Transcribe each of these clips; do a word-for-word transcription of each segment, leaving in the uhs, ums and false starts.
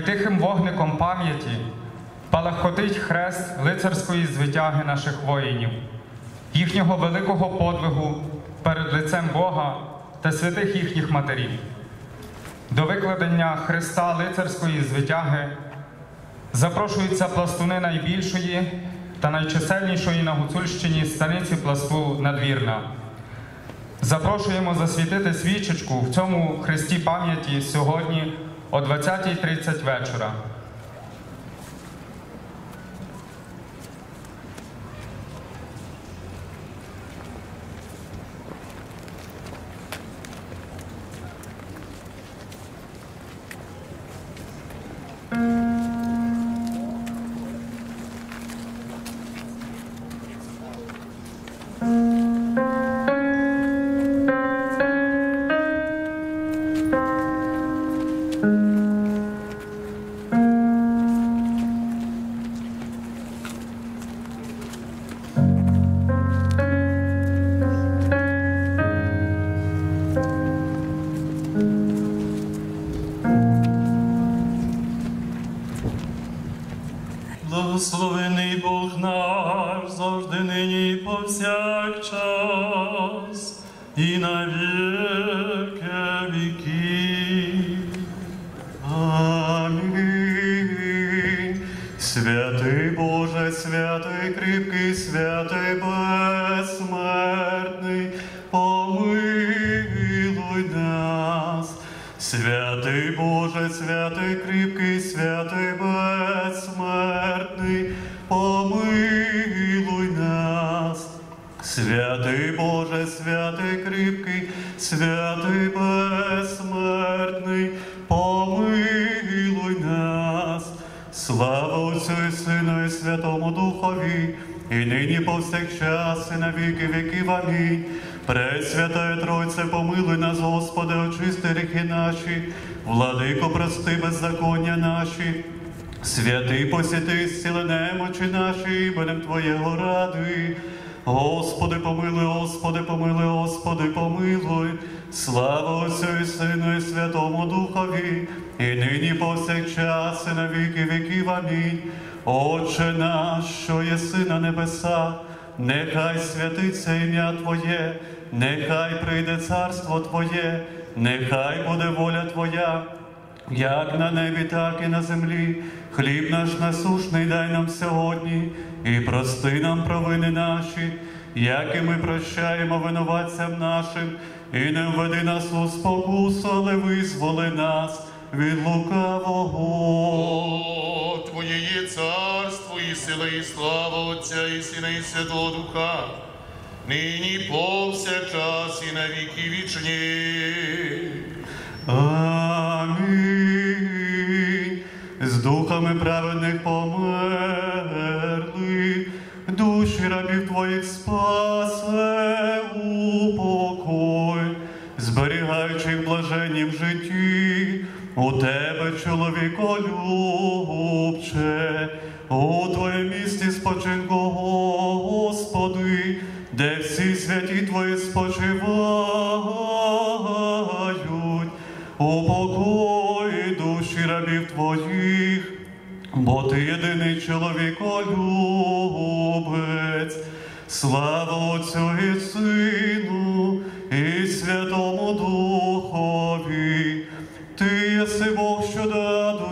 тихим вогником пам'яті палахкотить хрест лицарської звитяги наших воїнів, їхнього великого подвигу перед лицем Бога та святих їхніх матерів. До викладення хреста лицарської звитяги запрошуються пластуни найбільшої та найчисельнішої на Гуцульщині станиці пласту Надвірна. Запрошуємо засвітити свічечку в цьому хресті пам'яті сьогодні о двадцятій тридцять вечора. Благословений Бог наш, завжди нині і повсякчас, і на віки віків. Амінь. Святий Боже, святий кріпкий, святий безсмертний, помилуй нас. Святий Боже, святий кріпкий, святий безсмертний, помилуй нас. Святий Боже, святий кріпкий, святий безсмертний, помилуй нас. Слава Отцю і Сину і Святому Духові, і нині повсякчас, і на віки віків. Амінь. Пресвятая Тройце, помилуй нас, Господи, очисти гріхи наші, Владико, прости беззаконня наші, святий посіти, зціли немочі наші, іменем Твоєго ради. Господи, помилуй, Господи, помилуй, Господи, помилуй. Слава Отцю і Сину і Святому Духові, і нині повсякчас, і на віки віків. Амінь. Отче наш, що єси на небесах, нехай святиться ім'я Твоє, нехай прийде царство Твоє, нехай буде воля Твоя, як на небі, так і на землі. Хліб наш насушний дай нам сьогодні, і прости нам провини наші, як і ми прощаємо винуватцям нашим, і не введи нас у спокусу, але визволи нас від лукавого. О, Твоє є царство, і сила, і слава Отця, і Сина, і Святого Духа, нині повсякчас, і на віки вічні. Амінь. З духами праведних померли, душі рабів Твоїх спасе упокой, зберігаючи їх блаженнім житті. У Тебе, чоловіколюбче, у Твоєму місті спочинку, Господи, де всі святі Твої спочивають, упокой душі рабів Твоїх, бо Ти єдиний чоловіколюбець. Слава Отцю і Сину і Святому Духові. Ти єси Бог, що до аду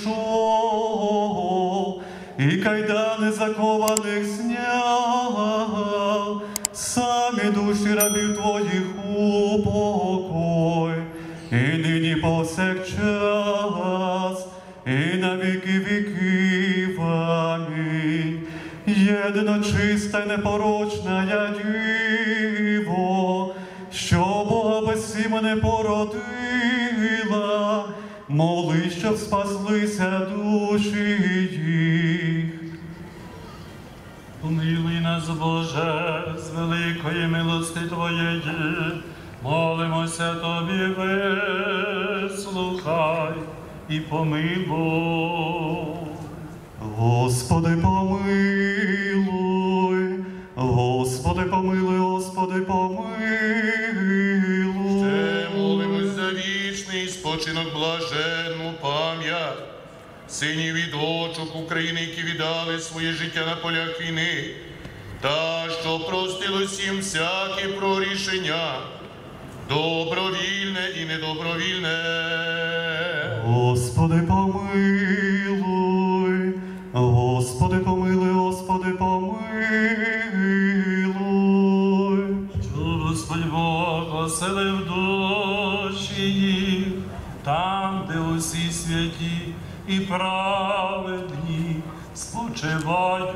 зійшов, і кайдани закованих зняв, самі душі рабів Твоїх упокой, і нині повсякчас, і на віки віків. Амінь. Єдино чиста й непорочна я Діво, що Бога без сім'ї породила, моли, щоб спаслися душі їх. Помилуй нас, Боже, з великої милости Твоєї, молимося Тобі, вислухай і помилуй. Господи, помилуй, Господи, помилуй, Господи, помилуй. Ще молимось за вічний спочинок, блаженну пам'ять синів і дочок України, які віддали своє життя на полях війни, та що простилось їм всяке прорішення, добровільне і недобровільне. Господи, помилуй, Господи, помилуй, Господи, помилуй. Чув Господь Бог оселив душі їх, там, де усі святі і праведні спочивають.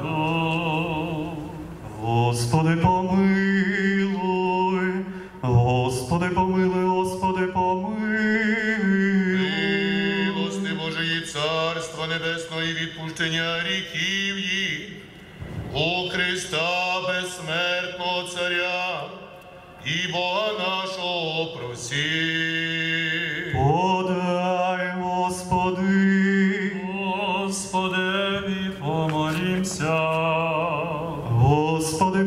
Господи, помилуй, Господи, помилуй, Господи, помилуй. Милости Божої Царства Небесного і відпущення гріхів їх, у Христа безсмертного Царя і Бога нашого проси. Подай, Господи, Господеві помолімся. Господи,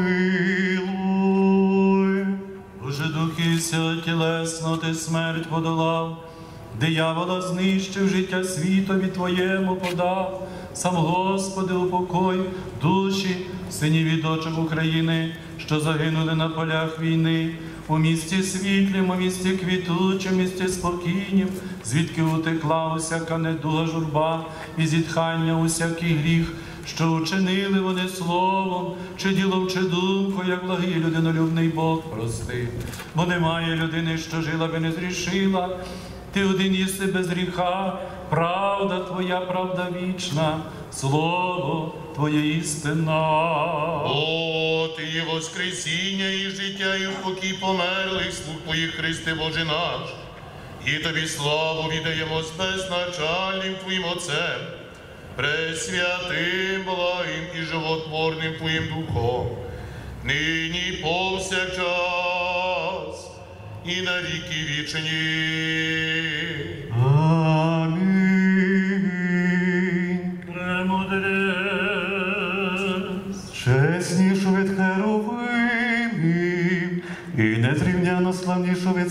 помилуй. Боже, духи сила тілесно, ти смерть подолав, диявола знищив, життя світові Твоєму подав. Сам, Господи, упокой душі синів і дочок України, що загинули на полях війни, у місті світлім, у місті квітучим, у місті спокійнім, звідки утекла усяка недуга, журба і зітхання, усякий гріх, що учинили вони словом, чи ділом, чи думкою, як благий людинолюбний Бог прости. Бо немає людини, що жила би не зрішила, ти один єси без гріха, правда Твоя, правда вічна, слово Твоє істина. О, Ти є воскресіння і життя, і упокій померлих слуг Твоїх, Христе Боже наш. І Тобі славу віддаємо з безначальним Твоїм Отцем, пресвятим, благим і животворним Твоїм Духом, нині повсякчас і на віки вічні. Амінь. Премудрець, Чеснішу від херовимів і незрівняно славнішу від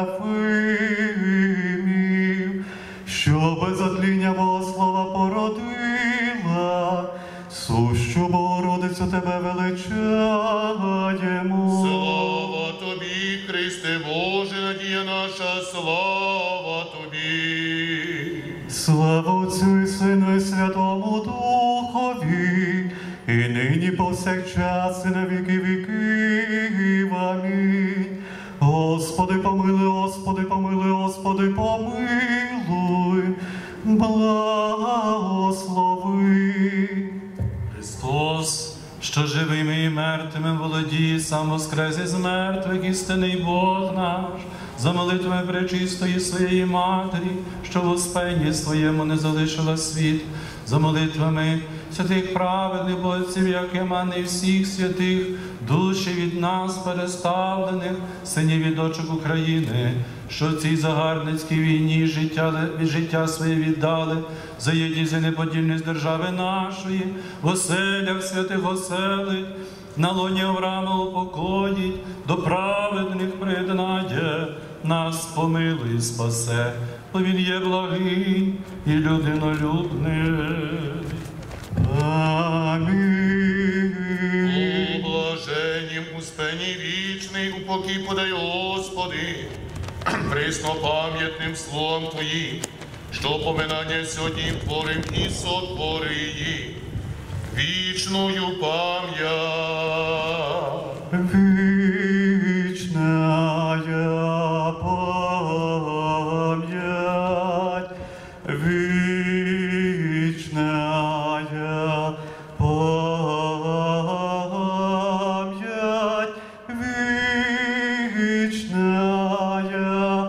серафимів, що без отління Богослова породила, сущу Богородицю Тебе величаємо. Слава Тобі, Христе Боже, надія наша, слава Тобі. Слава Отцю і Сину і Святому Духові, і нині повсякчас і на віки віків. Амінь. Господи, помилуй, Господи, помилуй, Господи, помилуй, благослови. Христос, що живими і мертвими володіє, сам воскрес із мертвих, істинний Бог наш, за молитвами пречистої своєї Матері, що в успенні своєму не залишила світ, за молитвами святих праведних Богців, Якима не всіх святих, душі від нас переставлених, синів і дочок України, що в цій загарбницькій війні життя, життя своє віддали, за єдність і неподільність держави нашої, в оселях святих оселить, на лоні Авраама упокоїть, до праведних приєднає, нас помилуй, спасе, бо він є благий і людинолюбний. Амінь. У блаженнім успенні вічний упокій подай, Господи, приснопам'ятним словом Твоїм, що поминання сьогодні творим і сотвори її, вічною пам'ять. Вічная пам'ять, вічная пам'ять, вічная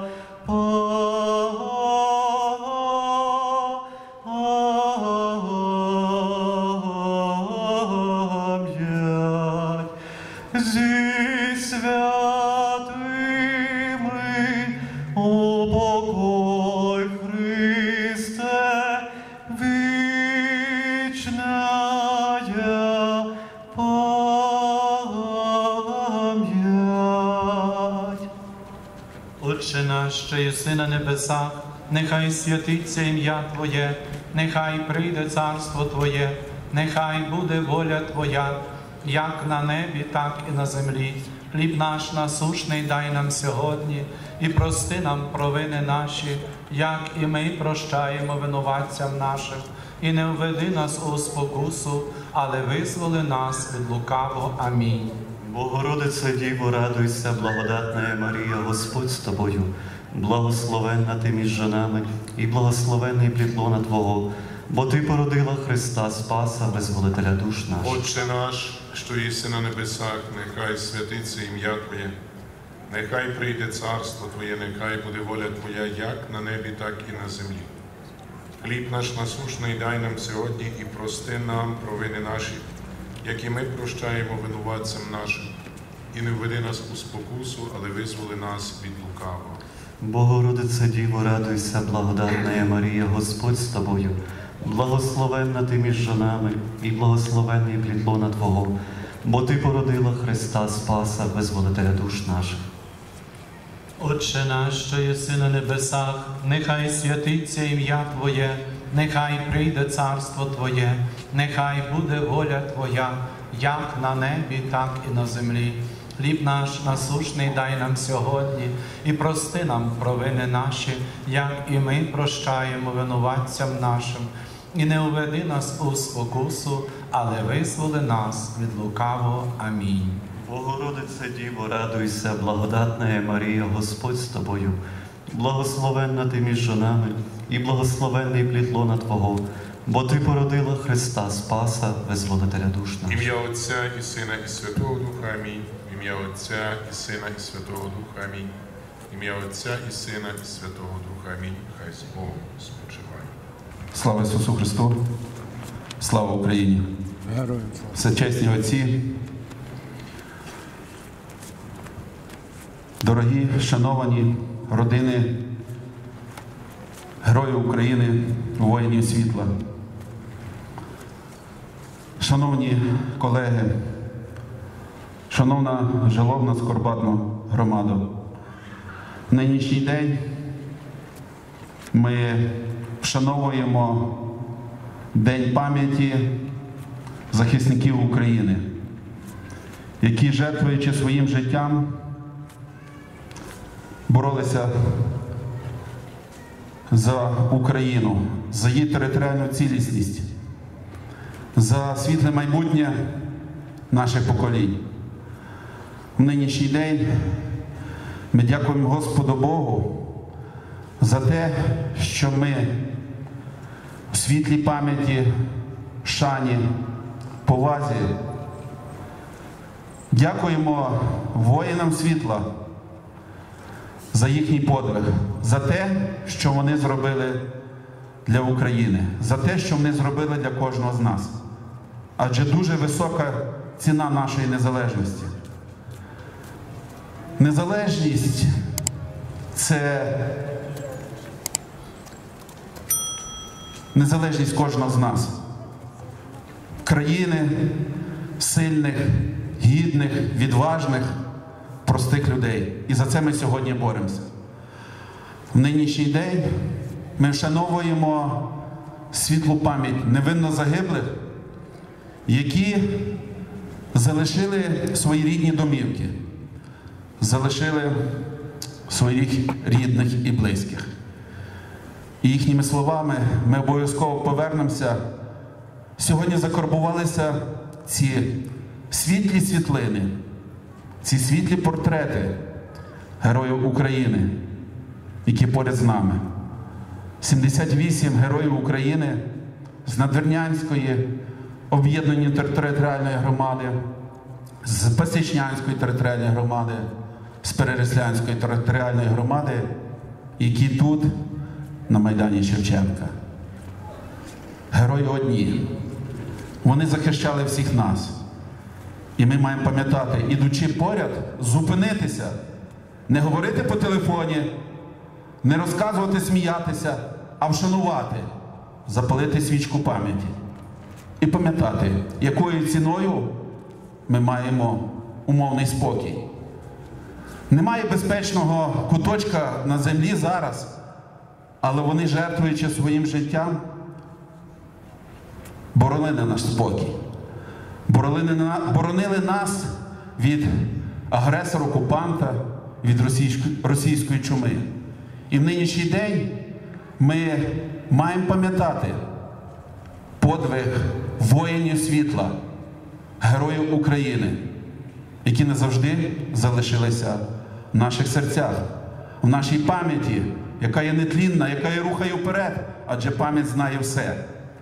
пам'ять. Зі святими упокой, Христе, вічная пам'ять. Отче наш, що єси на небесах, нехай святиться ім'я Твоє, нехай прийде царство Твоє, нехай буде воля Твоя, як на небі, так і на землі. Хліб наш насушний дай нам сьогодні, і прости нам провини наші, як і ми прощаємо винуватцям нашим. І не введи нас у спокусу, але визволи нас від лукавого. Амінь. Богородице Діво, радуйся, благодатна Марія, Господь з тобою, благословенна ти між жінами, і благословенний плід лона Твого, бо Ти породила Христа Спаса, визволителя душ наших. Отче наш, що єси на небесах, нехай святиться ім'я Твоє, нехай прийде царство Твоє, нехай буде воля Твоя, як на небі, так і на землі. Хліб наш насушний дай нам сьогодні і прости нам провини наші, як і ми прощаємо винуватцям нашим. І не введи нас у спокусу, але визволи нас від лукавого. Богородице Діво, радуйся, благодатна Марія, Господь з тобою, благословенна ти між жінами, і благословенний плід лона Твого, бо Ти породила Христа Спаса, визволителя душ наших. Отче наш, що єси на небесах, нехай святиться ім'я Твоє, нехай прийде царство Твоє, нехай буде воля Твоя, як на небі, так і на землі. Хліб наш насушний дай нам сьогодні, і прости нам провини наші, як і ми прощаємо винуватцям нашим. І не уведи нас у спокусу, але визволи нас від лукавого. Амінь. Богородице Діво, радуйся, благодатна Марія, Господь з тобою, благословенна ти між жінами, і благословенний плід лона Твого, бо Ти породила Христа Спаса, визволителя душ наших. Ім'я Отця і Сина, і Святого Духа. Амінь. Ім'я Отця і Сина, і Святого Духа. Амінь. Ім'я Отця і Сина, і Святого Духа. Амінь. Хай з Богом спочиває. Слава Ісусу Христу! Слава Україні! Всечесні отці, дорогі, шановані родини Героїв України, воїнів світла, шановні колеги, шановна жалобна скорботна громада, в нинішній день ми вшановуємо День пам'яті захисників України, які, жертвуючи своїм життям, боролися за Україну, за її територіальну цілісність, за світле майбутнє наших поколінь. В нинішній день ми дякуємо Господу Богу за те, що ми в світлій пам'яті, шані, повазі дякуємо воїнам світла за їхній подвиг, за те, що вони зробили для України, за те, що вони зробили для кожного з нас. Адже дуже висока ціна нашої незалежності. Незалежність – це незалежність кожного з нас. Країни сильних, гідних, відважних, простих людей. І за це ми сьогодні боремося. В нинішній день ми вшановуємо світлу пам'ять невинно загиблих, які залишили свої рідні домівки, залишили своїх рідних і близьких. І їхніми словами ми обов'язково повернемося. Сьогодні закарбувалися ці світлі світлини, ці світлі портрети героїв України, які поряд з нами. сімдесят вісім героїв України з Надвірнянської об'єднаної територіальної громади, з Пасічнянської територіальної громади, з Перереслянської територіальної громади, які тут, на Майдані Шевченка. Герої одні. Вони захищали всіх нас. І ми маємо пам'ятати, ідучи поряд, зупинитися, не говорити по телефоні, не розказувати, сміятися, а вшанувати, запалити свічку пам'яті. І пам'ятати, якою ціною ми маємо умовний спокій. Немає безпечного куточка на землі зараз, але вони, жертвуючи своїм життям, боронили наш спокій, боронили, на- боронили нас від агресора-окупанта, від російської, російської чуми. І в нинішній день ми маємо пам'ятати подвиг воїнів світла, героїв України, які назавжди залишилися в наших серцях, в нашій пам'яті, яка є нетлінна, яка є рухає вперед, адже пам'ять знає все.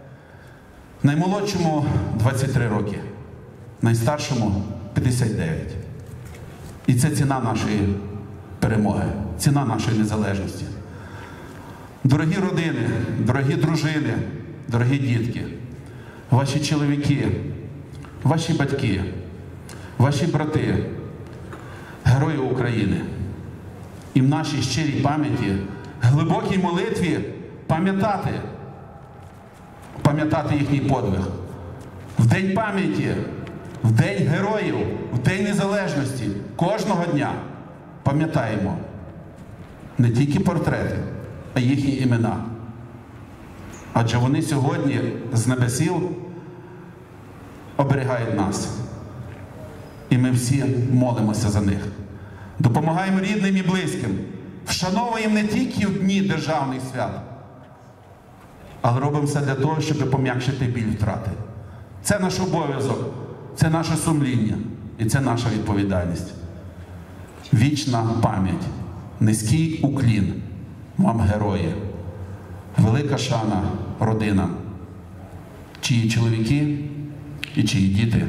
Наймолодшому двадцять три роки, найстаршому п'ятдесят дев'ять. І це ціна нашої перемоги, ціна нашої незалежності. Дорогі родини, дорогі дружини, дорогі дітки, ваші чоловіки, ваші батьки, ваші брати, герої України. І в нашій щирій пам'яті, глибокій молитві пам'ятати, пам'ятати їхній подвиг. В День пам'яті, в День героїв, в День незалежності, кожного дня пам'ятаємо не тільки портрети, а їхні імена. Адже вони сьогодні з небесів оберігають нас. І ми всі молимося за них. Допомагаємо рідним і близьким. Вшановуємо не тільки в дні державних свят, але робимо все для того, щоб пом'якшити біль втрати. Це наш обов'язок, це наше сумління і це наша відповідальність. Вічна пам'ять, низький уклін вам, герої, велика шана родинам, чиї чоловіки і чиї діти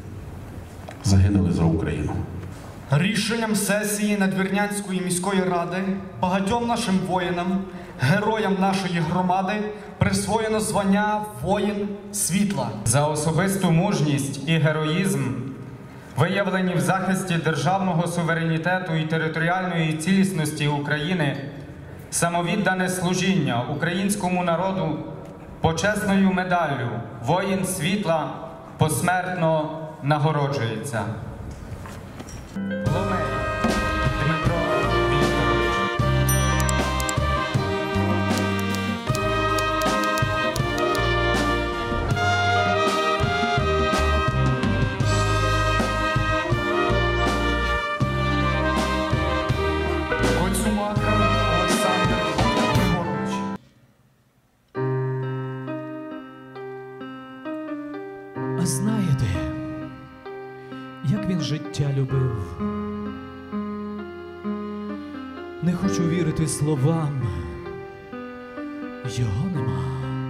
загинули за Україну. Рішенням сесії Надвірнянської міської ради багатьом нашим воїнам, героям нашої громади присвоєно звання «Воїн світла». За особисту мужність і героїзм, виявлені в захисті державного суверенітету і територіальної цілісності України, самовіддане служіння українському народу почесною медаллю «Воїн світла» посмертно нагороджується. Ломей Дмитро Вікторович. Коцюмака Олександр Григорович. А знаєте, як він життя любив? Не хочу вірити словам, його нема.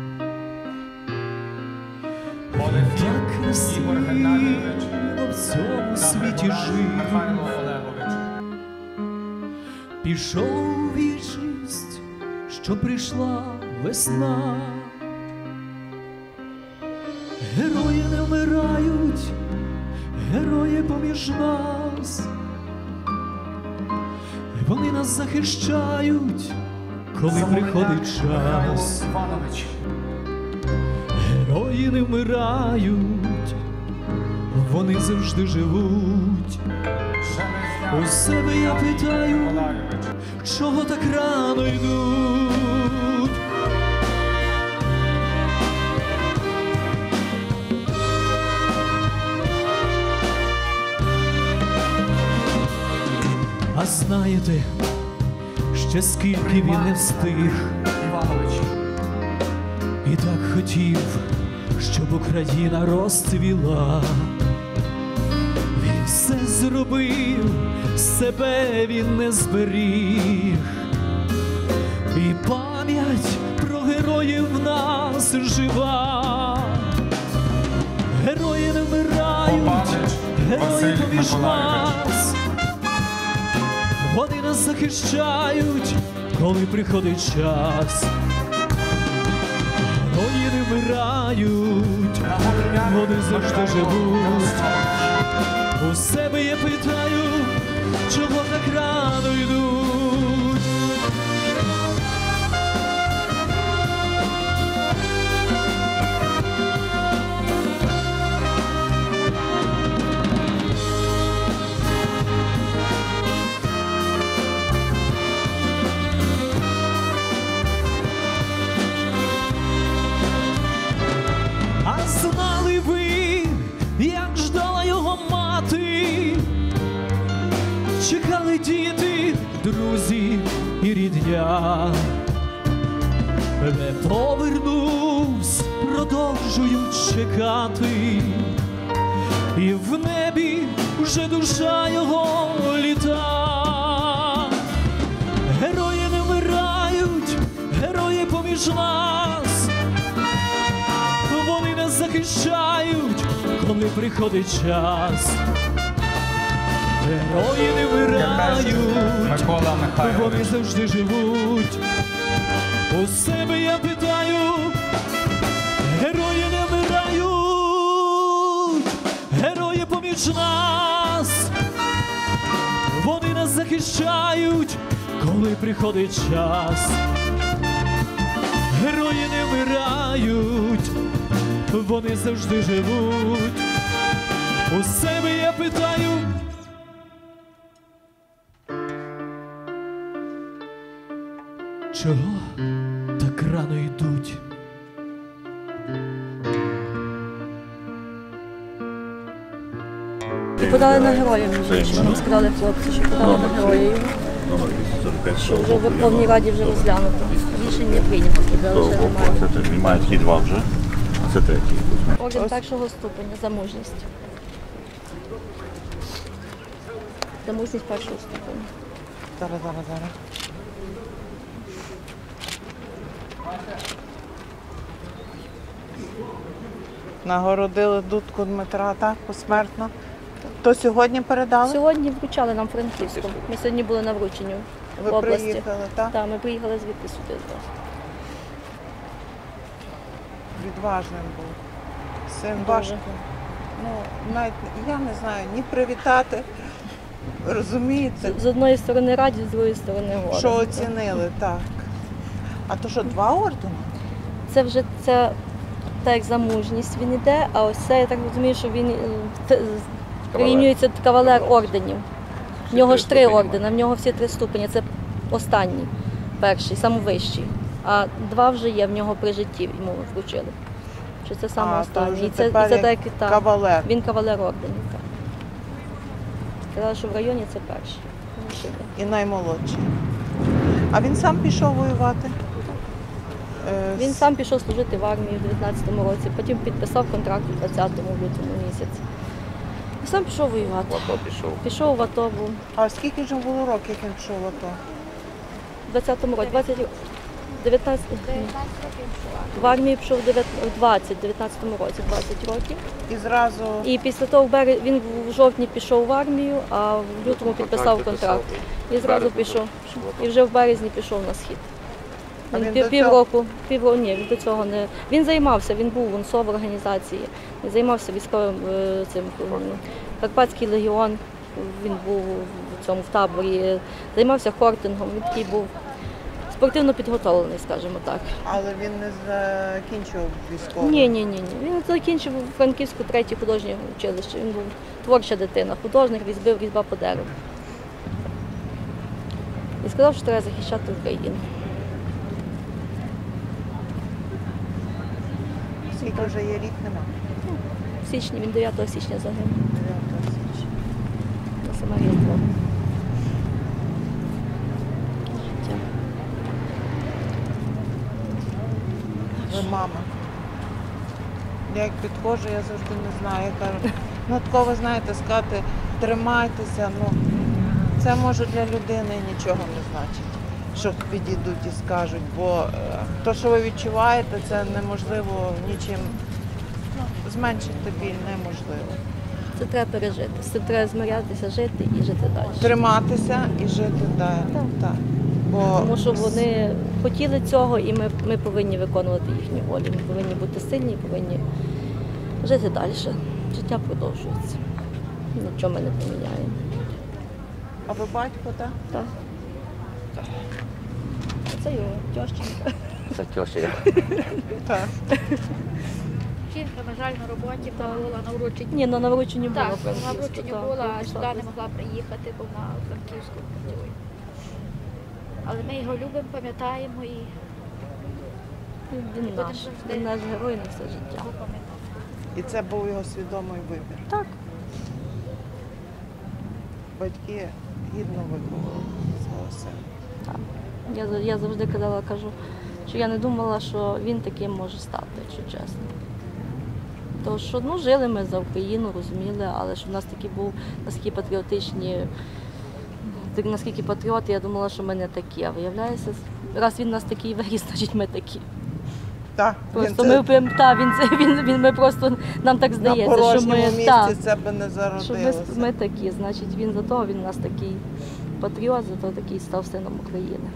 Так Ігор красиво Геннадійович в цьому та світі Григорак жив. Михайло Олегович. Пішов у вічність, що прийшла весна. Герої не вмирають, герої поміж нас. Вони нас захищають, коли приходить час. Іванович. Герої не вмирають, вони завжди живуть. Железняк У себе я питаю, Миколайович. чого так рано йдуть? А знаєте, ще скільки він не встиг, Іванович. і так хотів, щоб Україна розцвіла. Він все зробив, себе він не зберіг. І пам'ять про героїв в нас жива. Герої не вмирають, Попадич герої Василь поміж Миколайович. нас. Вони нас захищають, коли приходить час. Герої не вмирають, вони завжди живуть. У себе я питаю, чого так рано йдуть? А чекали діти, друзі і рідня. Не повернувсь, продовжують чекати, і в небі вже душа його літа. Герої не вмирають, герої поміж нас, вони нас захищають, коли приходить час. Герої не вмирають, Микола Михайлович. вони завжди живуть. У себе я питаю, герої не вмирають, герої поміж нас, вони нас захищають, коли приходить час. Герої не вмирають, вони завжди живуть. У себе я питаю. Чого так рано йдуть? І подали на героїв, що нам сказали хлопці, що подали на героїв. Що вже в Верховній Раді вже розглянуто. Рішення прийнято, сказали, що немає. Це немає ті два вже, а це третій. Орден першого ступеня за мужність. За мужність першого ступеня. Зараз, зараз, зараз. Нагородили Дудку Дмитра, так, посмертно. То сьогодні передали? Сьогодні вручали нам Франківську. Ми сьогодні були на врученні в Ви області. приїхали, так? Так, ми приїхали звідти сюди. Відважним був. Син Дуже. важко. Ну, навіть я не знаю, ні привітати, розумієте, З одної сторони радість, з другої сторони горе. що оцінили, так. А то що, два ордени? Це вже це так як за мужність він іде, а ось це, я так розумію, що він е, т- прирівнюється кавалер орденів. В нього ж три ордени, в нього всі три ступені. Це останній, перший, найвищий. А два вже є в нього при житті, йому вручили. Що це саме А, то останній. вже І це, і тепер це як так, і так. кавалер. Він кавалер орденів. Так. Сказали, що в районі це перший. Ну, ще є. І наймолодший. А він сам пішов воювати? Е, Він сам пішов служити в армії в дев'ятнадцятому році, потім підписав контракт у двадцятому в лютому місяці. І сам пішов воювати. В АТО пішов. Пішов в АТО був А скільки ж йому було років, як він пішов в АТО? в двадцятому році, двадцять, дев'ятнадцять, в армії пішов в двадцять, в дев'ятнадцятому році, двадцять років. І зразу І після того в бере- він в жовтні пішов в армію, а в лютому підписав контракт. І зразу пішов. І вже в березні пішов на схід. А Він він пів, до півроку, півроку, ні, він до цього не. Він займався, він був в УНСО в організації, він займався військовим е, цим м, Карпатський легіон, він був в цьому в таборі, займався хортингом, він такий був спортивно підготовлений, скажімо так. але він не закінчував військову. Ні, ні, ні, ні. Він закінчив Франківську третє художнє училище. Він був творча дитина, художник, різьбив різьба по дереву. І сказав, що треба захищати Україну. Скільки вже є рік нема? В січні, він дев'ятого січня загинув дев'ятого січня. на саме Різдво. Життя. Ви мама. Я як підходжу, я завжди не знаю. Я кажу, ну тако ви знаєте, сказати, тримайтеся, ну це може для людини нічого не значить, що підійдуть і скажуть, бо е, то, що ви відчуваєте, це неможливо нічим, ну, зменшити біль неможливо. Це треба пережити. З цим треба змирятися, жити і жити далі. Триматися і жити далі. Так. Так. Бо Тому що вони хотіли цього, і ми, ми повинні виконувати їхню волю. Ми повинні бути сильні, повинні жити далі. Життя продовжується. Нічого ми не поміняємо. А ви батько, так? Так. Це його тьощенька. Це тьоща. Так. Жінка, на жаль, на роботі була на врученні. Ні, ну на врученні було. Так, Франківську, на врученні так. була, а сюди не могла приїхати, бо вона у Франківську працює. Але ми його любимо, пам'ятаємо і Він будемо наш, завжди він наш герой на все життя. його пам'ятати. І це був його свідомий вибір. Так. Батьки, гідно виховали свого сина. Так. Я, за- я завжди казала, кажу, що я не думала, що він таким може стати, якщо чесно. То що ну, жили ми за Україну, розуміли, але що в нас такі був наскільки патріотичні, так, наскільки патріоти, я думала, що ми не такі. А виявляється, раз він у нас такий виріс, значить ми такі. Так, Просто він ми, це прям- та, він, це- він, він, ми просто, нам так на здається, що порожньому ми, місці та, себе не що ми, зародилося. ми такі, значить він за того, він у нас такий патріот, зато такий став сином України.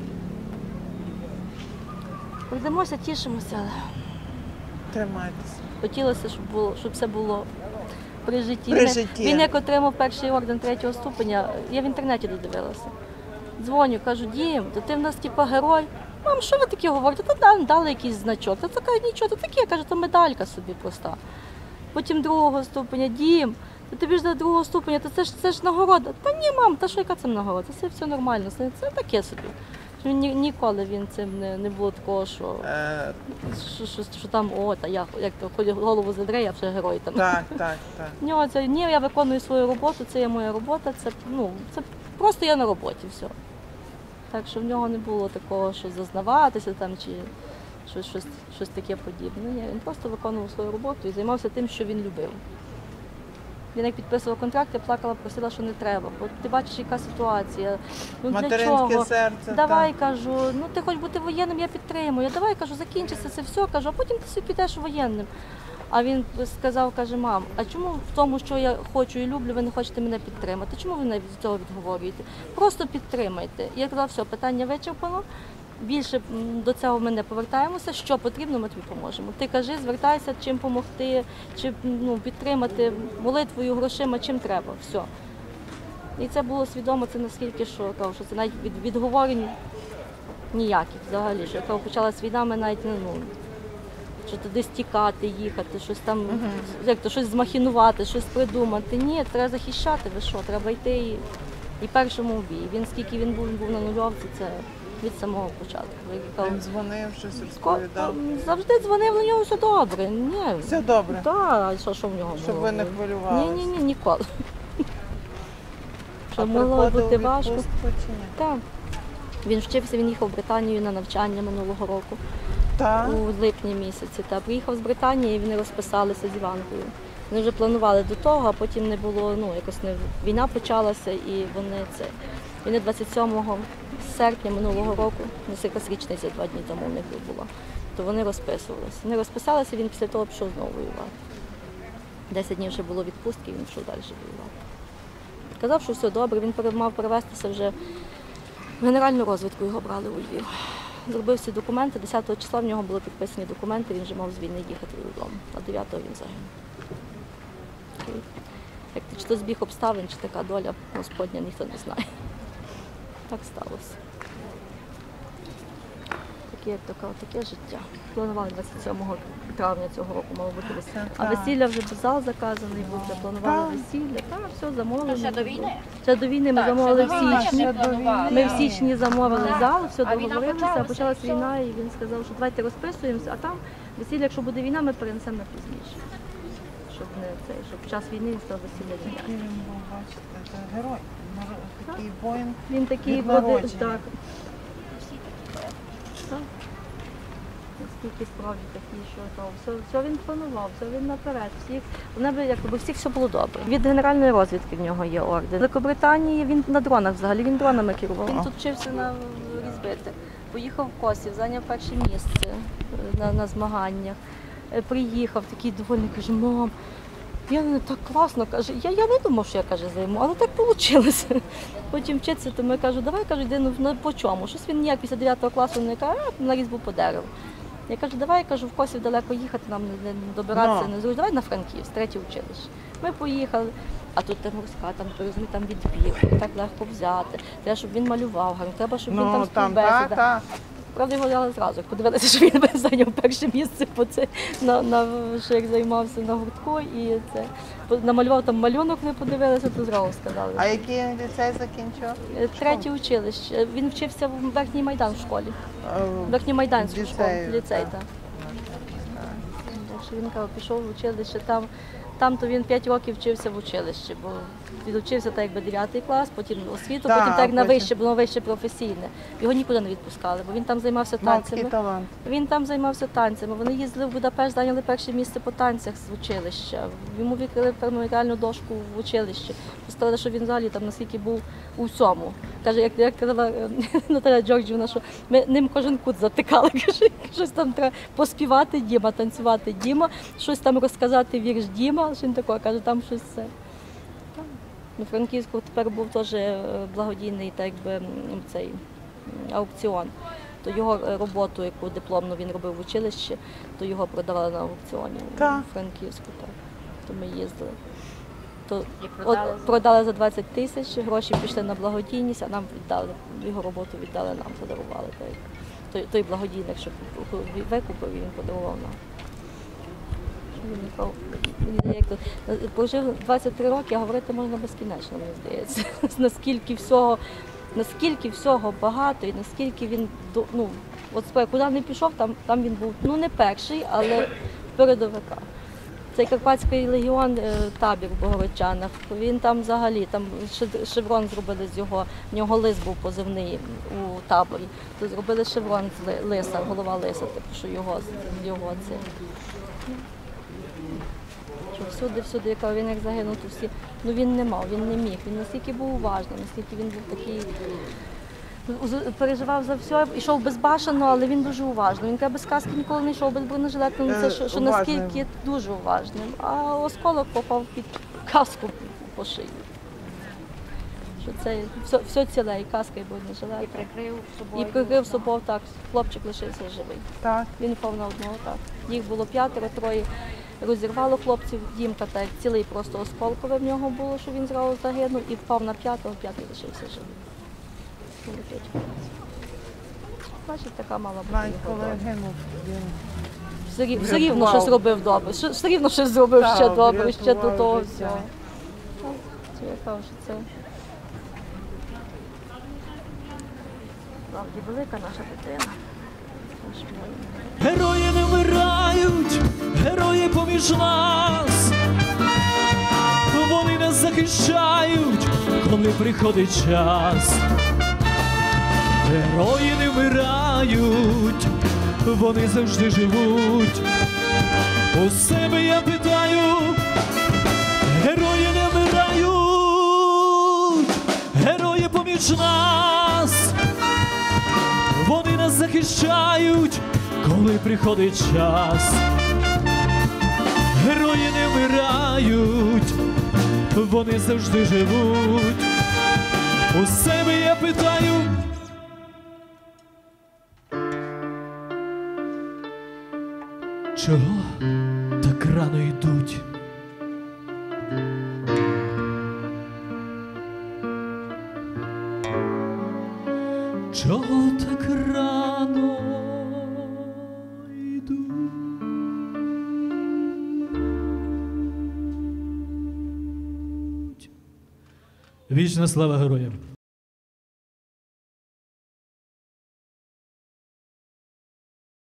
Прийдемося, тішимося, але Тримайтеся. хотілося, щоб було, щоб все було при житті. При Він- житті. Він як отримав перший орден третього ступеня, я в інтернеті додивилася. Дзвоню, кажу, Дім, то ти в нас типу герой. Мам, що ви таке говорите? Та дали, дали якийсь значок. Та така нічого, то таке, каже, то медалька собі проста. Потім другого ступеня, Дім, то тобі ж до другого ступеня, то це ж це ж нагорода. Та ні, мам, та що яка це нагорода? Це все нормально, це, це таке собі. Що Ні, ніколи він цим не, не було такого, що, Е, що, що, що там, о, та я як то ходю голову задре, я вже герой там. так, так, так. В нього це ні, я виконую свою роботу, це є моя робота, це ну це просто я на роботі, все. Так що в нього не було такого, що зазнаватися там чи щось, щось, щось таке подібне. Ні, він просто виконував свою роботу і займався тим, що він любив. Він як підписував контракт, я плакала, просила, що не треба, бо ти бачиш, яка ситуація. Ну для Материнське чого? серце. Давай, так. кажу, ну ти хоч бути воєнним, я підтримую. Давай, кажу, закінчиться це все, кажу, а потім ти собі підеш воєнним. А він сказав, каже, мам, а чому в тому, що я хочу і люблю, ви не хочете мене підтримати? Чому ви мене від цього відговорюєте? Просто підтримайте. Я казала, все, питання вичерпано. Більше м, до цього ми не повертаємося. Що потрібно, ми тобі поможемо. Ти кажи, звертайся, чим допомогти, чи ну, підтримати молитвою, грошима, чим треба. Все. І це було свідомо, це наскільки, що, кажу, що це навіть від, відговорень ніяких взагалі. Що коли почалась війна, ми навіть не ну, що туди стікати, їхати, щось там, uh-huh. як то, щось змахінувати, щось придумати. Ні, треба захищати, ви що, треба йти і, і першому в бій. Він скільки він був, він був на нульовці, це від самого початку. Він дзвонив, щось розповідав. Завжди дзвонив, на нього все добре. Ні. Все добре? Так, а що, що в нього було? Щоб ви не хвилювалися? Ні, ні, ні, ніколи. Що А могло приходив бути у важко. відпустку чи ні? Так. Він вчився, він їхав в Британію на навчання минулого року. Так? У липні місяці. Та приїхав з Британії і вони розписалися з Іванкою. Вони вже планували до того, а потім не було, ну якось не війна почалася і вони це. Вони двадцять сьомого серпня минулого року, у нас якась річниця два дні тому в них була, то вони розписувалися. Вони розписалися, він після того пішов знову воювати. Десять днів ще було відпустки, він пішов далі воювати. Казав, що все добре, він мав перевестися вже в генеральну розвідку, його брали у Львів. Зробив всі документи, десятого числа в нього були підписані документи, він вже мав з війни їхати додому, а дев'ятого він загинув. Як ти, чи то збіг обставин, чи така доля Господня, ніхто не знає. Так сталося. Таке, як то кажуть, таке життя. Планували двадцять сьомого травня цього року, мало бути весілля. А весілля вже зал заказаний, був, вже планували весілля. Так, все замовлено. Ще до війни? Ще до війни ми Так, замовили в ще до війни січні. ще планували. Ми в січні замовили зал, все А війна договорилися, а почалася, почалась все. війна, і він сказав, що давайте розписуємося, а там весілля, якщо буде війна, ми перенесемо на пізніше. Щоб не цей, щоб під час війни він став весілля ніяк. Він був, бачите, це герой. Нар- Такий воїн. Він такий від води, народження. так. Так. Наскільки справді такі, що то все, все він планував, все він наперед. Всіх, у небі, якби всіх все було добре. Від генеральної розвідки в нього є орден. В Великобританії він на дронах взагалі, він дронами керував. Він тут вчився на різбити. Поїхав в Косів, зайняв перше місце на, на змаганнях. Е, Приїхав, такий довольний, каже, мам, я не так класно, каже, я, я не думав, що я каже, займу, але так вийшло. Потім вчиться, то ми кажу, давай, кажу, йди, ну по чому? Щось він ніяк після дев'ятого класу не каже, а на різьбу по дереву. Я кажу, давай, кажу, в Косів далеко їхати, нам не, не добиратися, No. не зручно, давай на Франківськ, третє училище. Ми поїхали, а тут там морська, там, розумі, там відбір, так легко взяти. Треба, щоб він малював гарно, треба, щоб він там Ну, там, співбесіда. так, так. Правда, його взяли зразу, як подивилися, що він зайняв перше місце по це, на, на, що як займався на гуртку і це. Намалював там малюнок, не подивилися, то зразу сказали. А який він ліцей закінчив? Третє училище. Він вчився в Верхній Майдан в школі. В Верхньомайданську Ліцею, школу, ліцей, так. так. Так що він каже, пішов в училище, там, там то він п'ять років вчився в училищі, бо відучився так якби дев'ятий клас, потім освіту, Так, потім так на потім. вище, було вище професійне. Його нікуди не відпускали, бо він там займався Мав такий танцями. талант. Він там займався танцями. Вони їздили в Будапешт, зайняли перше місце по танцях з училища. Йому відкрили меморіальну дошку в училищі. Сказали, що він взагалі там наскільки був у всьому. Каже, як, як казала е, Наталя Джорджівна, що ми ним кожен кут затикали. Каже, щось там треба поспівати Діма, танцювати Діма, щось там розказати вірш Діма. Що він такого каже, там щось все. У Франківську тепер був теж е, благодійний так якби, м, цей м, аукціон. То його е, роботу, яку дипломну він робив в училищі, то його продавали на аукціоні Так. у Франківську. Так. То ми їздили. То І продали от, за- продали за двадцять тисяч, гроші пішли на благодійність, а нам віддали, його роботу віддали нам, подарували. Так. Той, той благодійник, що викупив, він подарував нам. Він ніколи- він як то- Прожив двадцять три роки, а говорити можна безкінечно, мені здається. Наскільки всього, наскільки всього багато і наскільки він до- ну, от справді, куди не пішов, там, там він був ну не перший, але в передовиках. Цей Карпатський легіон, е, табір в Богородчанах, він там взагалі, там шед- шеврон зробили з його, в нього лис був позивний у таборі, то зробили шеврон з ли- лиса, голова лиса, типу, що його, його це. Що всюди, всюди, яка він як загинув, то всі, ну він не мав, він не міг, він настільки був уважний, наскільки він був такий, з- переживав за все, йшов безбашено, але він дуже уважний. Він каже, без каски ніколи не йшов, без бронежилета, ну це Е, що, що уважним. наскільки дуже уважним. А осколок попав під каску по шиї. Що це все, все ціле, і каска, і бронежилет. І прикрив собою. І прикрив собою, так, хлопчик лишився живий. Так. Він впав на одного, так. Їх було п'ятеро, троє розірвало хлопців. Дімка так цілий просто осколкове в нього було, що він зразу загинув, і впав на п'ятого, п'ятий лишився живий. Летить. Значить, така мала бути Навіть його коли доля. гинув, він Все, рів- все рівно врятував. щось робив добре, все, все рівно щось зробив Так, ще добре, ще до врятував того життя. всього. Так, це я кажу, що це справді велика наша дитина. Наш воїн. Герої не вмирають, герої поміж нас. Вони нас захищають, коли приходить час. Герої не вмирають, вони завжди живуть. У себе я питаю, герої не вмирають, герої поміж нас. Вони нас захищають, коли приходить час. Герої не вмирають, вони завжди живуть. У себе я питаю. Чого так рано йдуть? Чого так рано йдуть? Вічна слава героям!